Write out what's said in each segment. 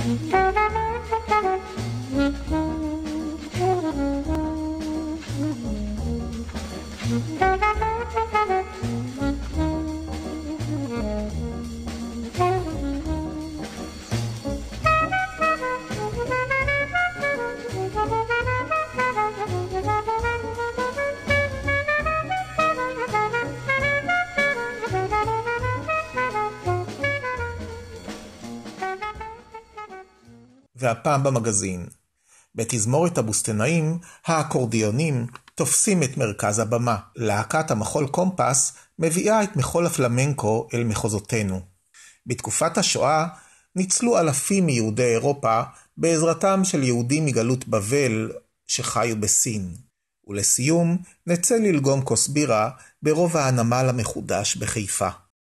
והפעם במגזין. בתזמורת הבוסטנאים, האקורדיונים תופסים את מרכז הבמה. להקת המחול קומפס מביאה את מחול הפלמנקו אל מחוזותינו. בתקופת השואה ניצלו אלפים מיהודי אירופה בעזרתם של יהודים מגלות בבל שחיו בסין. ולסיום נצא ללגום כוס בירה ברובע הנמל המחודש בחיפה.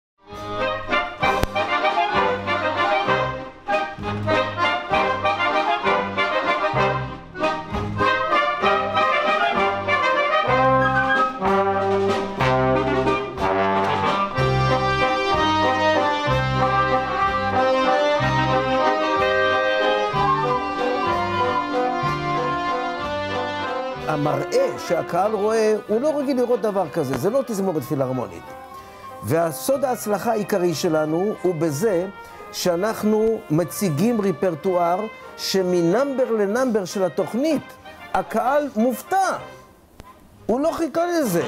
המראה שהקהל רואה, הוא לא רגיל לראות דבר כזה, זה לא תזמורת פילהרמונית. והסוד ההצלחה העיקרי שלנו הוא בזה שאנחנו מציגים ריפרטואר שמנמבר לנמבר של התוכנית, הקהל מופתע. הוא לא חיכה לזה.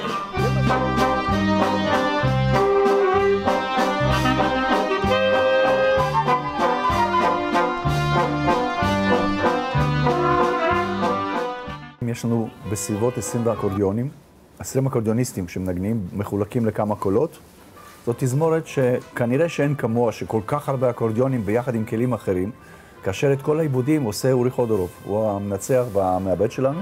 יש לנו בסביבות 20 אקורדיונים, 20 אקורדיוניסטים שמנגנים, מחולקים לכמה קולות. זאת תזמורת שכנראה שאין כמוה, שכל כך הרבה אקורדיונים ביחד עם כלים אחרים, כאשר את כל העיבודים עושה אורי חודורוב, הוא המנצח והמעבד שלנו.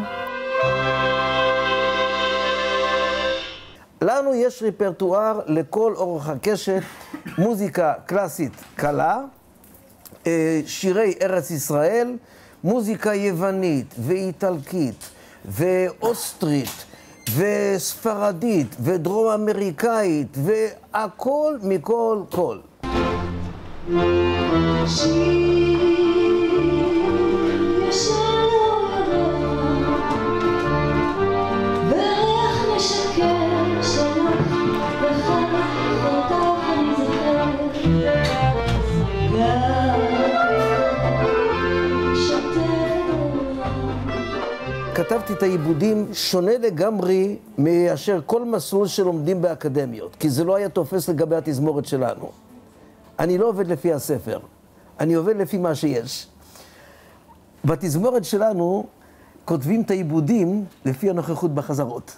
לנו יש ריפרטואר לכל אורך הקשת, מוזיקה קלאסית קלה, שירי ארץ ישראל, מוזיקה יוונית ואיטלקית ואוסטרית וספרדית ודרום אמריקאית והכל מכל כל. כתבתי את העיבודים שונה לגמרי מאשר כל מסלול שלומדים באקדמיות, כי זה לא היה תופס לגבי התזמורת שלנו. אני לא עובד לפי הספר, אני עובד לפי מה שיש. בתזמורת שלנו כותבים את העיבודים לפי הנוכחות בחזרות.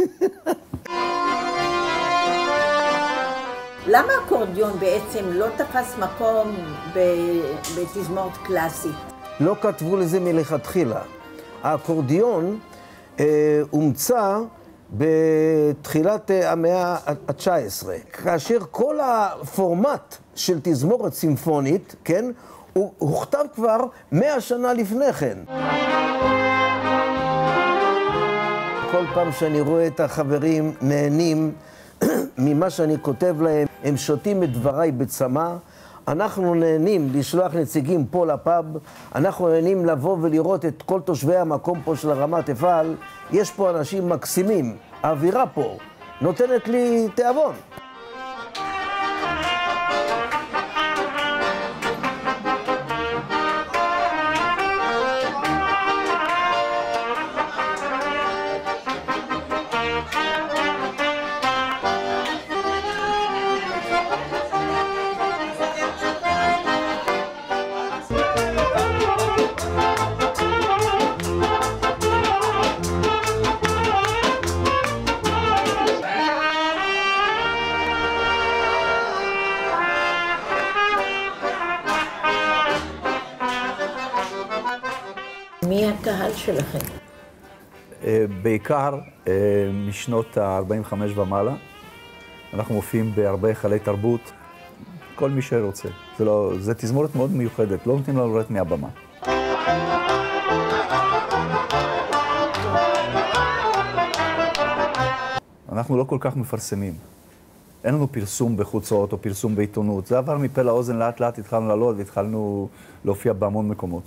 למה אקורדיון בעצם לא תפס מקום בתזמורת קלאסית? לא כתבו לזה מלכתחילה. האקורדיון הומצא בתחילת המאה ה-19, כאשר כל הפורמט של תזמורת סימפונית, כן, הוא הוכתב כבר 100 שנה לפני כן. כל פעם שאני רואה את החברים נהנים ממה שאני כותב להם, הם שותים את דבריי בצמא, אנחנו נהנים לשלוח נציגים פה לפאב, אנחנו נהנים לבוא ולראות את כל תושבי המקום פה של רמת אפעל. יש פה אנשים מקסימים, האווירה פה נותנת לי תיאבון. מי הקהל שלכם? בעיקר משנות ה-45 ומעלה. אנחנו מופיעים בהרבה היכלי תרבות, כל מי שרוצה. זה תזמורת מאוד מיוחדת, לא נותנים לנו לרדת מהבמה. אנחנו לא כל כך מפרסמים. אין לנו פרסום בחוצות או פרסום בעיתונות. זה עבר מפה לאוזן, לאט לאט התחלנו לעלות והתחלנו להופיע בהמון מקומות.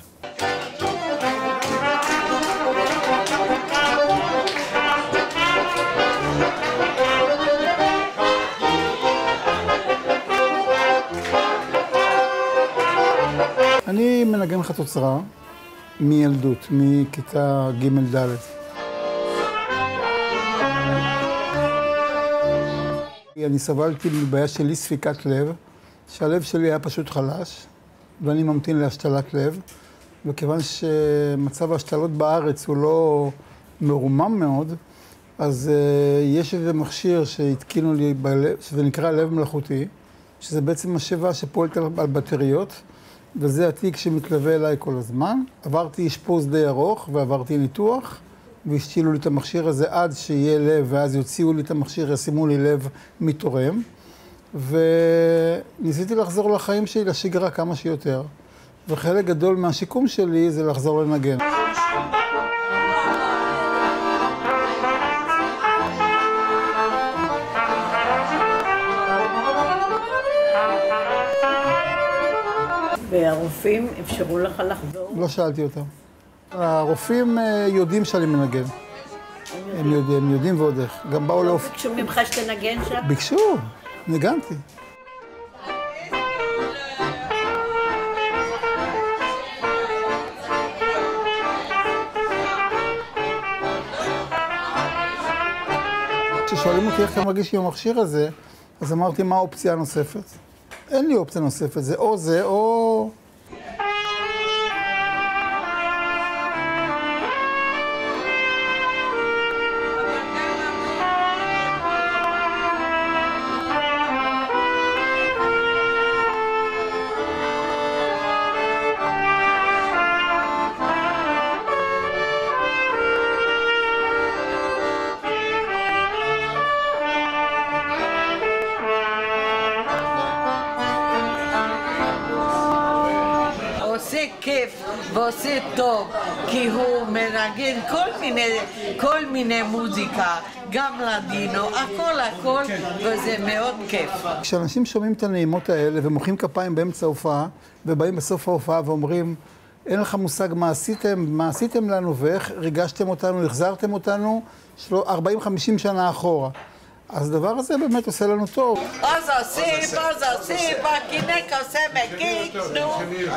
אני מנגן חצוצרה מילדות, מכיתה ג' ד'. אני סבלתי מבעיה של אי ספיקת לב, שהלב שלי היה פשוט חלש, ואני ממתין להשתלת לב, וכיוון שמצב ההשתלות בארץ הוא לא מרומם מאוד, אז יש איזה מכשיר שהתקינו לי בלב, שזה נקרא לב מלאכותי, שזה בעצם משאבה שפועלת על בטריות, וזה התיק שמתלווה אליי כל הזמן. עברתי אשפוז די ארוך ועברתי ניתוח, והשתילו לי את המכשיר הזה עד שיהיה לב, ואז יוציאו לי את המכשיר, ישימו לי לב מתורם. וניסיתי לחזור לחיים שלי, לשגרה כמה שיותר. וחלק גדול מהשיקום שלי זה לחזור לנגן. והרופאים אפשרו לך לחזור? לא שאלתי אותם. הרופאים יודעים שאני מנגן. הם יודעים ועוד איך. גם באו לא ביקשו ממך שתנגן שם? ביקשו, ניגנתי. כששואלים אותי איך אתה מרגיש עם המכשיר הזה, אז אמרתי, מה האופציה הנוספת? אין לי אופציה נוספת, זה או זה או... כיף ועושה טוב, כי הוא מנגן כל מיני מוזיקה, גם לדינו, הכל, וזה מאוד כיף. כשאנשים שומעים את הנעימות האלה ומוחאים כפיים באמצע ההופעה, ובאים בסוף ההופעה ואומרים, אין לך מושג מה עשיתם לנו ואיך ריגשתם אותנו, החזרתם אותנו 40-50 שנה אחורה. אז הדבר הזה באמת עושה לנו טוב. אז עושים, הקינק עושה מקיק, נו.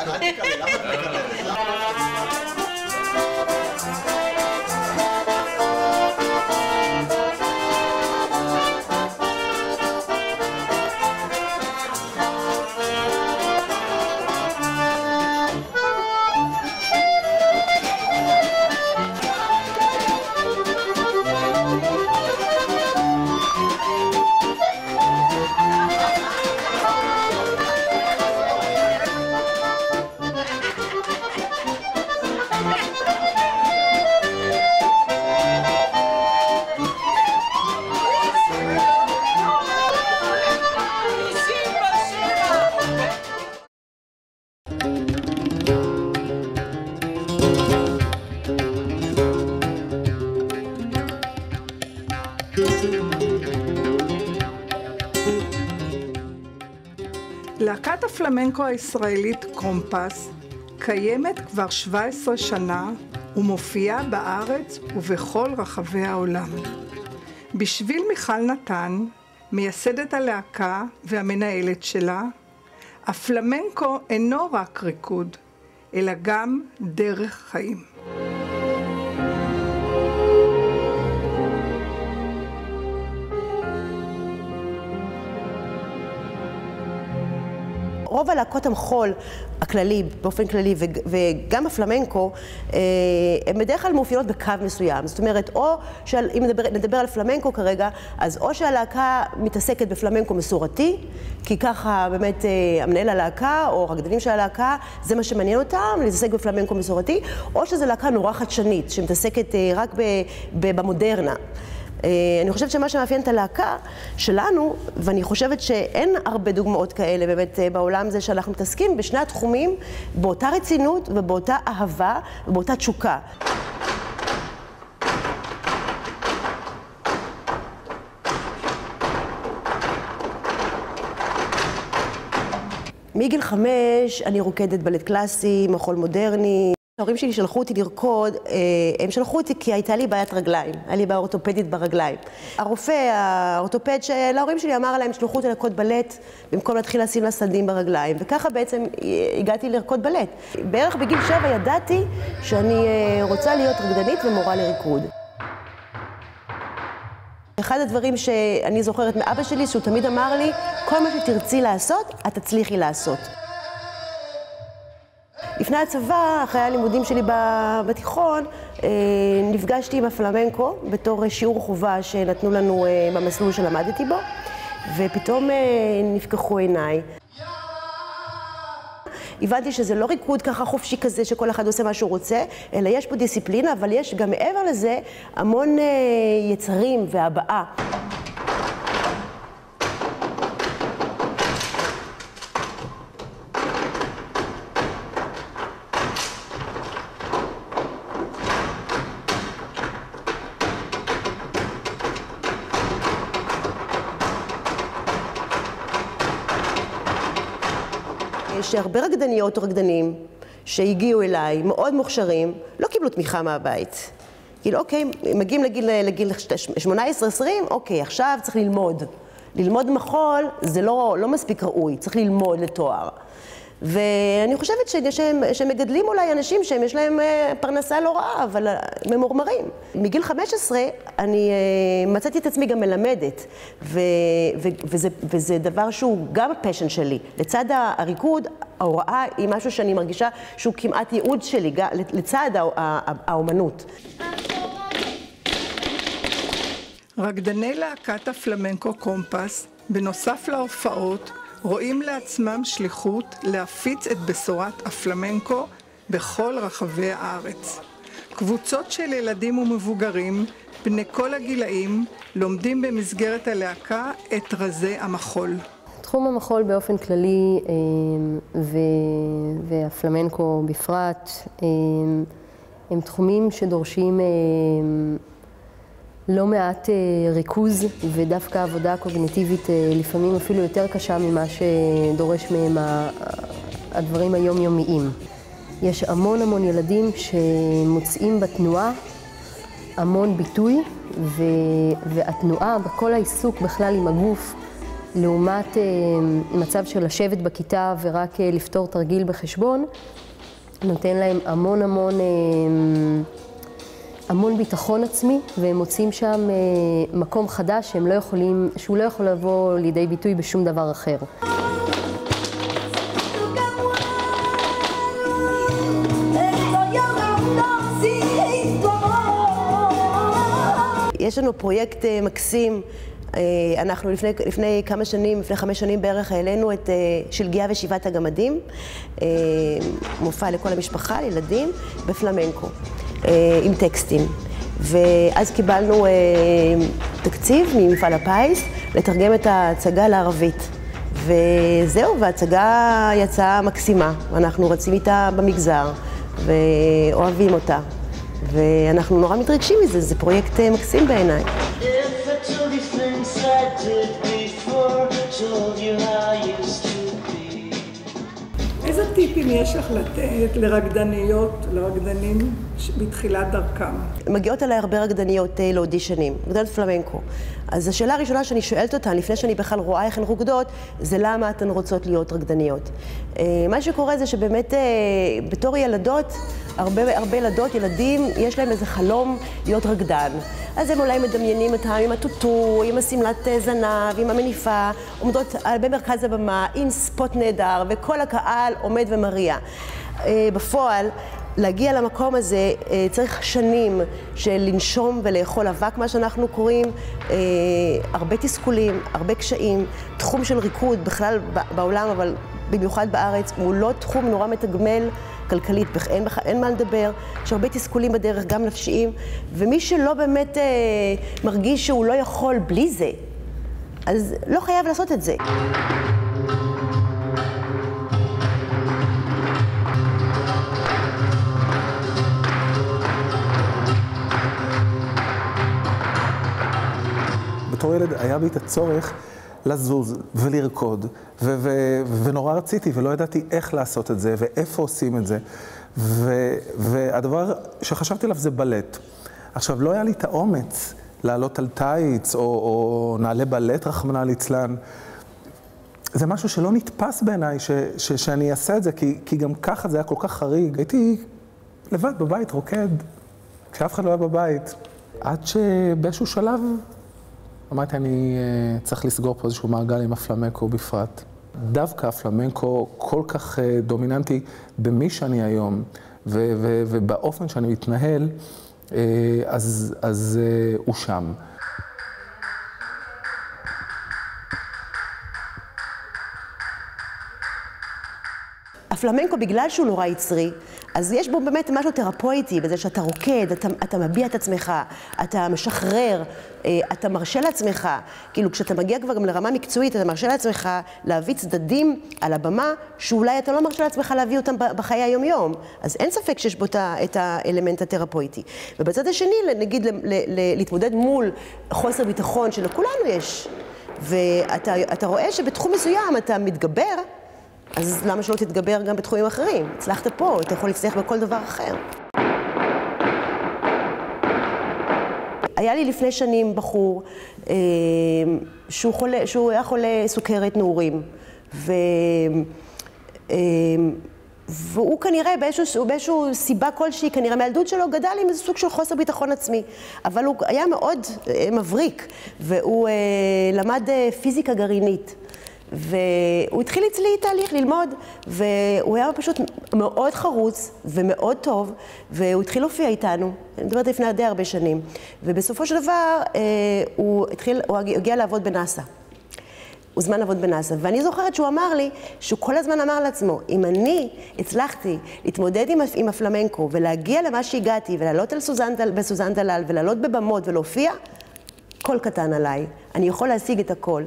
להקת הפלמנקו הישראלית קומפס קיימת כבר 17 שנה ומופיעה בארץ ובכל רחבי העולם. בשביל מיכל נתן, מייסדת הלהקה והמנהלת שלה, הפלמנקו אינו רק ריקוד, אלא גם דרך חיים. רוב הלהקות המחול הכללי, באופן כללי, וגם הפלמנקו, הן בדרך כלל מאופיינות בקו מסוים. זאת אומרת, או אם נדבר על פלמנקו כרגע, אז או שהלהקה מתעסקת בפלמנקו מסורתי, כי ככה באמת המנהל הלהקה או רקדנים של הלהקה, זה מה שמעניין אותם, להתעסק בפלמנקו מסורתי, או שזו להקה נורא חדשנית, שמתעסקת רק במודרנה. אני חושבת שמה שמאפיין את הלהקה שלנו, ואני חושבת שאין הרבה דוגמאות כאלה באמת בעולם, זה שאנחנו מתעסקים בשני התחומים באותה רצינות ובאותה אהבה ובאותה תשוקה. מגיל 5 אני רוקדת בלט קלאסי, מחול מודרני. ההורים שלי שלחו אותי לרקוד, הם שלחו אותי כי הייתה לי בעיית רגליים, היה לי בעיה אורתופדית ברגליים. הרופא, האורתופד של ההורים שלי אמר להם, שלחו אותי לרקוד בלט, במקום להתחיל לשים לה סדים ברגליים, וככה בעצם הגעתי לרקוד בלט. בערך בגיל 7 ידעתי שאני רוצה להיות רקדנית ומורה לריקוד. אחד הדברים שאני זוכרת מאבא שלי, שהוא תמיד אמר לי, כל מה שתרצי לעשות, את תצליחי לעשות. לפני הצבא, אחרי הלימודים שלי בתיכון, נפגשתי עם הפלמנקו בתור שיעור חובה שנתנו לנו במסלול שלמדתי בו, ופתאום נפקחו עיניי. הבנתי שזה לא ריקוד ככה חופשי כזה שכל אחד עושה מה שהוא רוצה, אלא יש פה דיסציפלינה, אבל יש גם מעבר לזה המון יצרים והבעה. יש הרבה רקדניות או רקדנים שהגיעו אליי, מאוד מוכשרים, לא קיבלו תמיכה מהבית. כאילו, אוקיי, מגיעים לגיל 18-20, אוקיי, עכשיו צריך ללמוד. ללמוד מחול זה לא מספיק ראוי, צריך ללמוד לתואר. ואני חושבת שמגדלים אולי אנשים שיש להם פרנסה לא רעה, אבל ממורמרים. מגיל 15 אני מצאתי את עצמי גם מלמדת, וזה דבר שהוא גם הפשן שלי. לצד הריקוד, ההוראה היא משהו שאני מרגישה שהוא כמעט ייעוד שלי, לצד האומנות. רקדני להקת הפלמנקו קומפס, בנוסף להופעות, רואים לעצמם שליחות להפיץ את בשורת הפלמנקו בכל רחבי הארץ. קבוצות של ילדים ומבוגרים, בני כל הגילאים, לומדים במסגרת הלהקה את רזי המחול. תחום המחול באופן כללי והפלמנקו בפרט, הם תחומים שדורשים לא מעט ריכוז ודווקא עבודה קוגניטיבית לפעמים אפילו יותר קשה ממה שדורש מהם הדברים היומיומיים. יש המון ילדים שמוצאים בתנועה המון ביטוי, והתנועה בכל העיסוק בכלל עם הגוף, לעומת מצב של לשבת בכיתה ורק לפתור תרגיל בחשבון, נותן להם המון ביטחון עצמי, והם מוצאים שם מקום חדש שהוא לא יכול לבוא לידי ביטוי בשום דבר אחר. יש לנו פרויקט מקסים. אנחנו לפני כמה שנים, לפני 5 שנים בערך, העלינו את שלגיה ושבעת הגמדים, מופע לכל המשפחה, לילדים, בפלמנקו. עם טקסטים. ואז קיבלנו תקציב ממפעל הפיס לתרגם את ההצגה לערבית. וזהו, וההצגה יצאה מקסימה. ואנחנו רצים איתה במגזר ואוהבים אותה. ואנחנו נורא מתרגשים מזה, זה פרויקט מקסים בעיניי. איזה טיפים יש לך לתת לרקדנים בתחילת דרכם? מגיעות אליי הרבה רקדניות לאודישנים, רקדניות פלמנקו. אז השאלה הראשונה שאני שואלת אותן, לפני שאני בכלל רואה איך הן רוקדות, זה למה אתן רוצות להיות רקדניות. מה שקורה זה שבאמת בתור ילדות, הרבה ילדות, ילדים, יש להם איזה חלום להיות רקדן. אז הם אולי מדמיינים אותם עם הטוטו, עם השמלת זנב, עם המניפה, עומדות במרכז הבמה, עם ספוט נהדר, וכל הקהל עומד ומריע. בפועל, להגיע למקום הזה צריך שנים של לנשום ולאכול אבק, מה שאנחנו קוראים, הרבה תסכולים, הרבה קשיים. תחום של ריקוד בכלל בעולם, אבל במיוחד בארץ, הוא לא תחום נורא מתגמל כלכלית, אין מה לדבר, יש הרבה תסכולים בדרך, גם נפשיים, ומי שלא באמת מרגיש שהוא לא יכול בלי זה, אז לא חייב לעשות את זה. בתור ילד היה בי את הצורך לזוז ולרקוד, ונורא רציתי ולא ידעתי איך לעשות את זה ואיפה עושים את זה. והדבר שחשבתי עליו זה בלט. עכשיו, לא היה לי את האומץ לעלות על טייץ או נעלה בלט רחמנא ליצלן. זה משהו שלא נתפס בעיניי שאני אעשה את זה, כי גם ככה זה היה כל כך חריג. הייתי לבד בבית, רוקד, כשאף אחד לא היה בבית. עד שבאיזשהו שלב אמרתי, אני צריך לסגור פה איזשהו מעגל עם הפלמנקו בפרט. דווקא הפלמנקו כל כך דומיננטי במי שאני היום, ובאופן שאני מתנהל, אז הוא שם. הפלמנקו, בגלל שהוא נורא יצרי, אז יש בו באמת משהו תרפויטי, בזה שאתה רוקד, אתה מביע את עצמך, אתה משחרר, אתה מרשה לעצמך. כאילו, כשאתה מגיע כבר גם לרמה מקצועית, אתה מרשה לעצמך להביא צדדים על הבמה, שאולי אתה לא מרשה לעצמך להביא אותם בחיי היום-יום. אז אין ספק שיש בו את האלמנט התרפויטי. ובצד השני, נגיד, להתמודד מול חוסר ביטחון שלכולנו יש. ואתה רואה שבתחום מסוים אתה מתגבר, אז למה שלא תתגבר גם בתחומים אחרים? הצלחת פה, אתה יכול להצליח בכל דבר אחר. היה לי לפני שנים בחור שהוא היה חולה סוכרת נעורים, והוא כנראה באיזשהו סיבה כלשהי, כנראה מהילדות שלו גדל עם איזה סוג של חוסר ביטחון עצמי, אבל הוא היה מאוד מבריק, והוא למד פיזיקה גרעינית. והוא התחיל אצלי תהליך ללמוד, והוא היה פשוט מאוד חרוץ ומאוד טוב, והוא התחיל להופיע איתנו, אני מדברת לפני די הרבה שנים, ובסופו של דבר הוא הגיע לעבוד בנאסא. הוא זמן לעבוד בנאסא, ואני זוכרת שהוא אמר לי, שהוא כל הזמן אמר לעצמו, אם אני הצלחתי להתמודד עם הפלמנקו ולהגיע למה שהגעתי, ולעלות בסוזן דלל ולעלות בבמות ולהופיע, כל קטן עליי, אני יכול להשיג את הכל.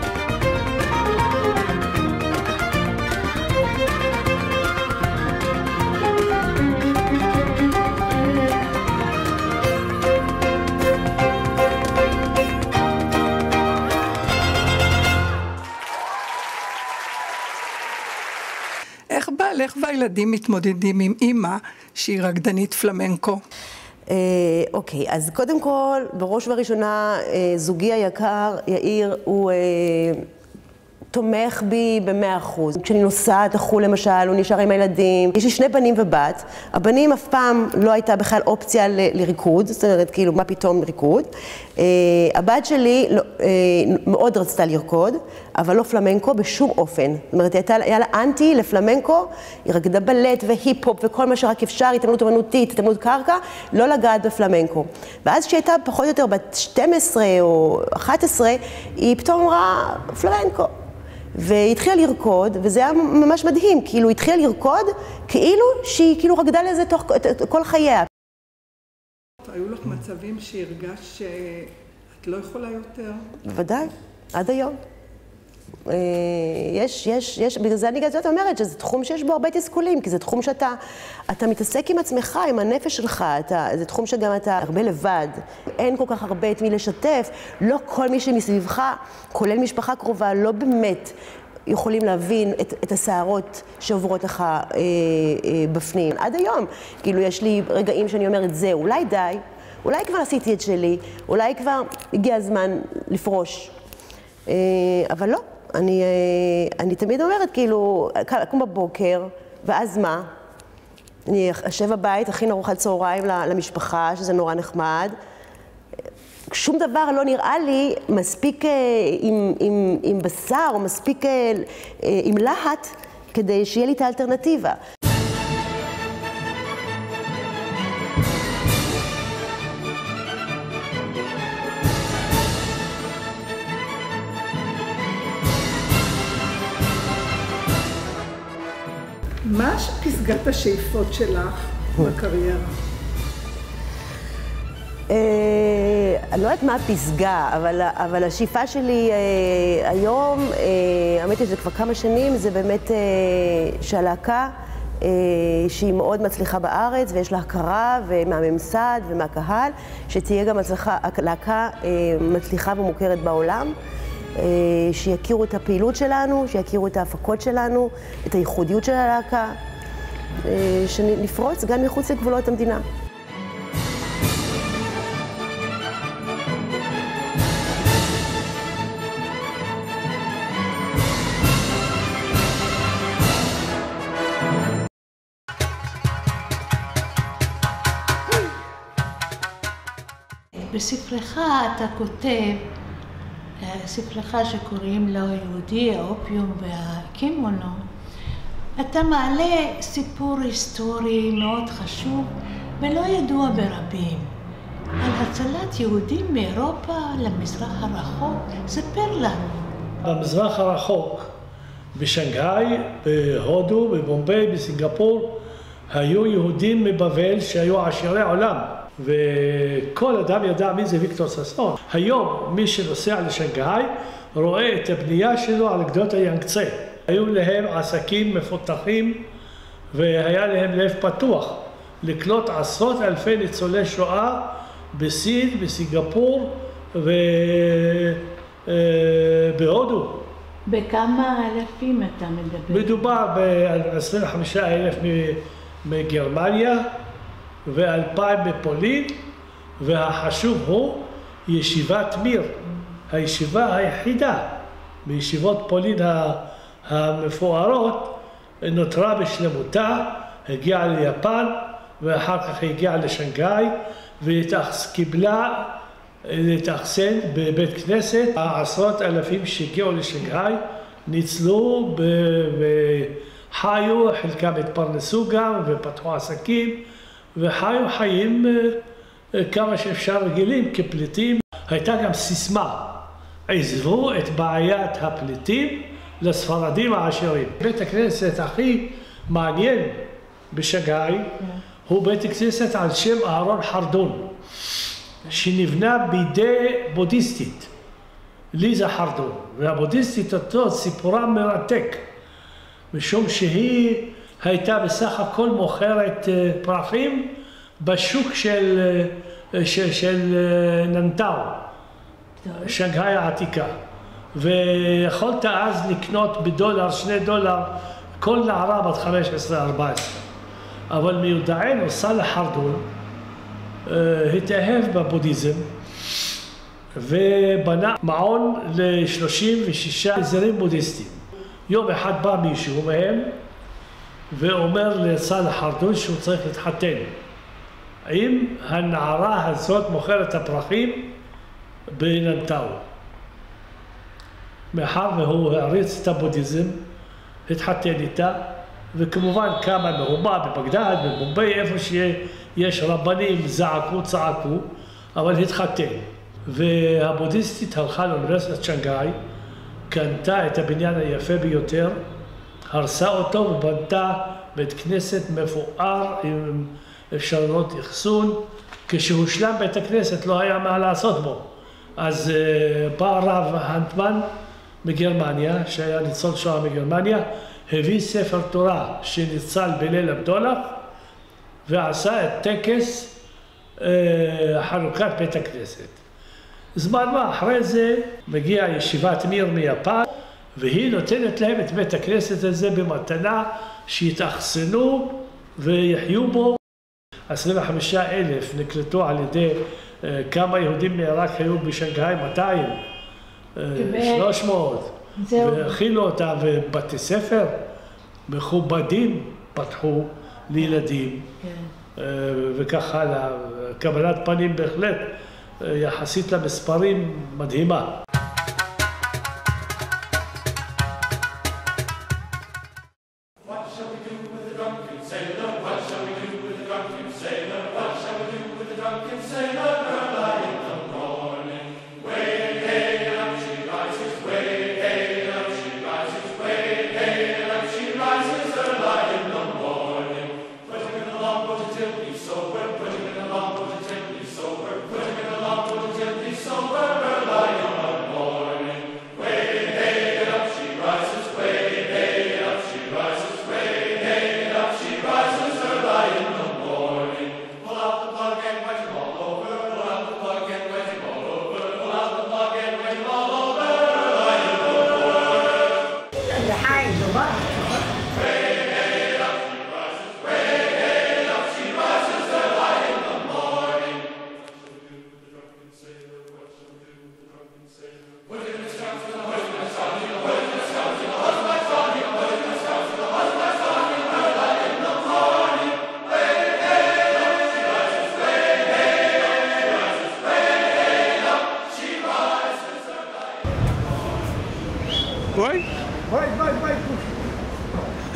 איך והילדים מתמודדים עם אימא שהיא רקדנית פלמנקו? אוקיי, אז קודם כל, בראש ובראשונה, זוגי היקר, יאיר, הוא תומך בי ב100%. כשאני נוסעת לחו"ל למשל, הוא נשאר עם הילדים. יש לי 2 בנים ובת. הבנים אף פעם לא הייתה בכלל אופציה לריקוד, זאת אומרת, כאילו, מה פתאום ריקוד. הבת שלי מאוד רצתה לרקוד, אבל לא פלמנקו בשום אופן. זאת אומרת, היה לה אנטי לפלמנקו, היא רקדה בלט והיפ-הופ וכל מה שרק אפשר, התאמנות אמנותית, התאמנות קרקע, לא לגעת בפלמנקו. ואז כשהייתה פחות או יותר בת 12 או 11, היא פתאום אמרה פלמנקו. והיא התחילה לרקוד, וזה היה ממש מדהים, כאילו היא התחילה לרקוד כאילו שהיא כאילו רקדה לזה תוך כל חייה. היו לך מצבים שהרגשת שאת לא יכולה יותר? בוודאי, עד היום. בגלל זה אני גם אומרת שזה תחום שיש בו הרבה תסכולים, כי זה תחום שאתה מתעסק עם עצמך, עם הנפש שלך, זה תחום שגם אתה הרבה לבד, אין כל כך הרבה את מי לשתף, לא כל מי שמסביבך, כולל משפחה קרובה, לא באמת יכולים להבין את הסערות שעוברות לך בפנים. עד היום, כאילו יש לי רגעים שאני אומרת, זה אולי די, אולי כבר עשיתי את שלי, אולי כבר הגיע הזמן לפרוש, אבל לא. אני תמיד אומרת, כאילו, קום בבוקר, ואז מה? אני אשב בבית, הכין ארוחת צהריים למשפחה, שזה נורא נחמד. שום דבר לא נראה לי מספיק עם בשר, או מספיק עם להט, כדי שיהיה לי את האלטרנטיבה. מה פסגת השאיפות שלך בקריירה? אני לא יודעת מה הפסגה, אבל השאיפה שלי היום, האמת שזה כבר כמה שנים, זה באמת שהלהקה שהיא מאוד מצליחה בארץ ויש לה הכרה מהממסד ומהקהל, שתהיה גם להקה מצליחה ומוכרת בעולם. שיכירו את הפעילות שלנו, שיכירו את ההפקות שלנו, את הייחודיות של הלהקה, שנפרוץ גם מחוץ לגבולות המדינה. בספרך אתה כותב, ספרך שקוראים לו יהודי, האופיום והקימונו, אתה מעלה סיפור היסטורי מאוד חשוב ולא ידוע ברבים, על הצלת יהודים מאירופה למזרח הרחוק. ספר לנו. במזרח הרחוק, בשנגהאי, בהודו, בבומביי, בסינגפור, היו יהודים מבבל שהיו עשירי עולם. וכל אדם ידע מי זה ויקטור ששון. היום מי שנוסע לשנגהאי רואה את הבנייה שלו על גדות היאנגצה. היו להם עסקים מפותחים והיה להם לב פתוח לקלוט עשרות אלפי ניצולי שואה בסין, בסינגפור ובהודו. בכמה אלפים אתה מדבר? מדובר ב-25,000 מגרמניה ו2,000 בפולין, והחשוב הוא ישיבת מיר, הישיבה היחידה בישיבות פולין המפוארות, נותרה בשלמותה, הגיעה ליפן ואחר כך הגיעה לשנגהאי וקיבלה להתאכסן בבית כנסת. העשרות אלפים שהגיעו לשנגהאי ניצלו וחיו, חלקם התפרנסו גם ופתחו עסקים וחיו חיים כמה שאפשר רגילים כפליטים. הייתה גם סיסמה, עזבו את בעיית הפליטים לספרדים העשירים. בית הכנסת הכי מעניין בשנגהאי הוא בית הכנסת על שם אהרון חרדון, שנבנה בידי בודהיסטית, ליזה חרדון. והבודהיסטית אותו סיפורה מרתק, משום שהיא הייתה בסך הכל מוכרת פרחים בשוק של ננטאו, שנגהאי העתיקה. ויכולת אז לקנות בדולר, $2, כל נערה בת 15-14. אבל מיודענו סאלח חרדון התאהב בבודהיזם ובנה מעון ל36 אזורים בודהיסטיים. יום אחד בא מישהו מהם ואומר לסאלח חרדון שהוא צריך להתחתן עם הנערה הזאת מוכרת הפרחים בננטאו. מאחר והוא העריץ את הבודהיזם, התחתן איתה, וכמובן קמה מהומה בבגדד, בבומביי, איפה שיש רבנים, זעקו, צעקו, אבל התחתן. והבודהיסטית הלכה לאוניברסיטת שנגהאי, קנתה את הבניין היפה ביותר, הרסה אותו ובנתה בית כנסת מפואר עם אפשרויות אחסון. כשהושלם בית הכנסת לא היה מה לעשות בו. אז בא הרב הנטמן מגרמניה, שהיה ניצול שואה מגרמניה, הביא ספר תורה שניצל בליל הבדולח ועשה את טקס חנוכת בית הכנסת. זמן מה אחרי זה מגיעה ישיבת מיר מיפן, והיא נותנת להם את בית הכנסת הזה במתנה, שיתאכסנו ויחיו בו. 25,000 נקלטו על ידי כמה יהודים מעיראק היו בשנגהאי, 200, 300, והכילו אותם, ובתי ספר מכובדים פתחו לילדים, וכך הלאה. קבלת פנים בהחלט יחסית למספרים מדהימה.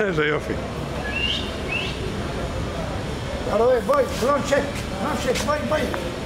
איזה יופי. אתה רואה, בואי, קלון צ'ק, בואי.